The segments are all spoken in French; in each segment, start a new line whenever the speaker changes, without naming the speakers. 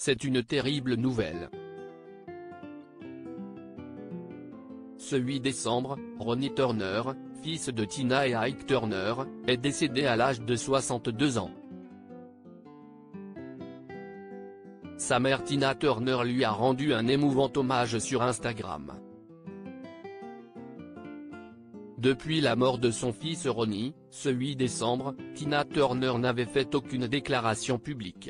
c'est une terrible nouvelle. Ce 8 décembre, Ronnie Turner, fils de Tina et Ike Turner, est décédé à l'âge de 62 ans. Sa mère Tina Turner lui a rendu un émouvant hommage sur Instagram. Depuis la mort de son fils Ronnie, ce 8 décembre, Tina Turner n'avait fait aucune déclaration publique.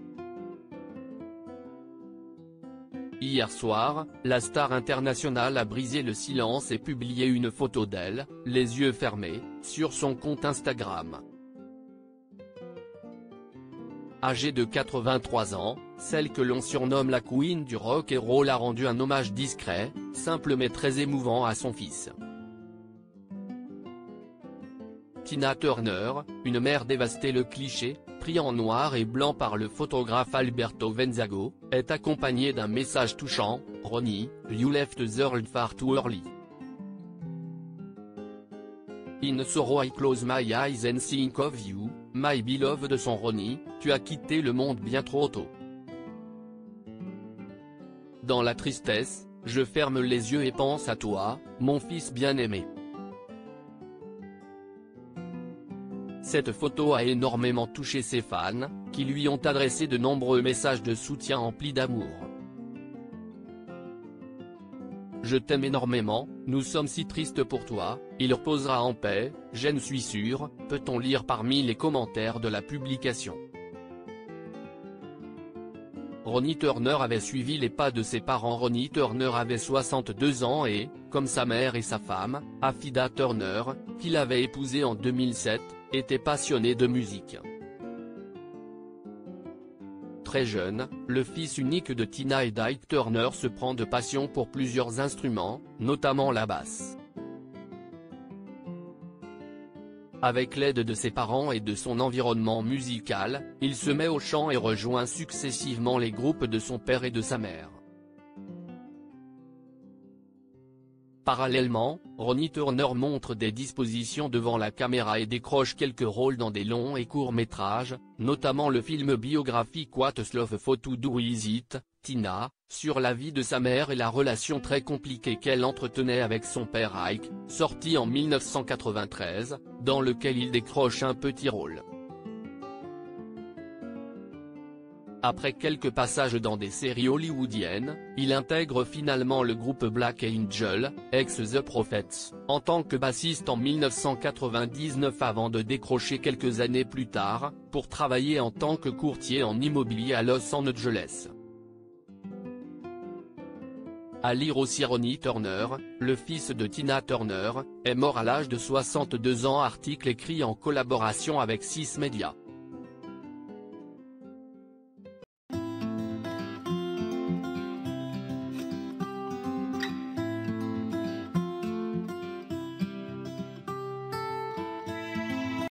Hier soir, la star internationale a brisé le silence et publié une photo d'elle, les yeux fermés, sur son compte Instagram. Âgée de 83 ans, celle que l'on surnomme la Queen du rock and roll a rendu un hommage discret, simple mais très émouvant à son fils. Tina Turner, une mère dévastée. Le cliché, pris en noir et blanc par le photographe Alberto Venzago, est accompagné d'un message touchant: « Ronnie, you left the world far too early. In sorrow I close my eyes and think of you, my beloved » de son Ronnie, tu as quitté le monde bien trop tôt. Dans la tristesse, je ferme les yeux et pense à toi, mon fils bien-aimé. Cette photo a énormément touché ses fans, qui lui ont adressé de nombreux messages de soutien emplis d'amour. Je t'aime énormément, nous sommes si tristes pour toi, il reposera en paix, j'en suis sûr, peut-on lire parmi les commentaires de la publication. Ronnie Turner avait suivi les pas de ses parents. Ronnie Turner avait 62 ans et, comme sa mère et sa femme, Affida Turner, qu'il avait épousée en 2007, était passionné de musique. Très jeune, le fils unique de Tina et d'Ike Turner se prend de passion pour plusieurs instruments, notamment la basse. Avec l'aide de ses parents et de son environnement musical, il se met au chant et rejoint successivement les groupes de son père et de sa mère. Parallèlement, Ronnie Turner montre des dispositions devant la caméra et décroche quelques rôles dans des longs et courts métrages, notamment le film biographique What's Love Got to Do With It, Tina, sur la vie de sa mère et la relation très compliquée qu'elle entretenait avec son père Ike, sorti en 1993, dans lequel il décroche un petit rôle. Après quelques passages dans des séries hollywoodiennes, il intègre finalement le groupe Black Angel, ex-The Prophets, en tant que bassiste en 1999 avant de décrocher quelques années plus tard, pour travailler en tant que courtier en immobilier à Los Angeles. À lire aussi: Ronnie Turner, le fils de Tina Turner, est mort à l'âge de 62 ans. Article écrit en collaboration avec 6 Médias.